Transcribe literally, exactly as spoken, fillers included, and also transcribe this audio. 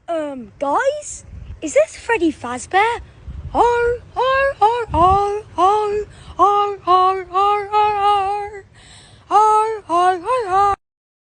Um, guys, is this Freddy Fazbear? Arr, arr, arr, arr.